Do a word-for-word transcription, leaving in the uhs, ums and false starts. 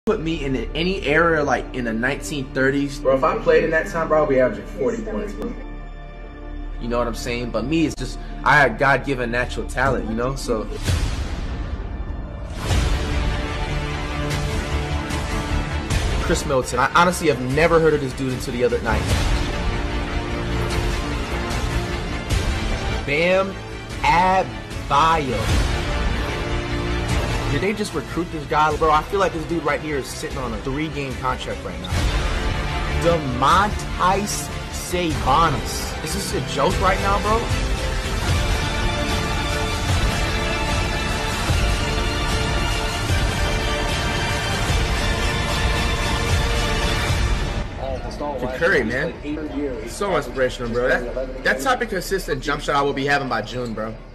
put me in any era like in the nineteen thirties, Bro, if I played in that time, bro, I'll be averaging forty points, bro. you know what I'm saying? But me, it's just, I had God-given natural talent, you know? So Chris Middleton, I honestly have never heard of this dude until the other night. Bam Adebayo. Did they just recruit this guy? Bro, I feel like this dude right here is sitting on a three-game contract right now. Domantas Sabonis. Is this a joke right now, bro? For Curry, man. So inspirational, bro. That, that type of consistent jump shot I will be having by June, bro.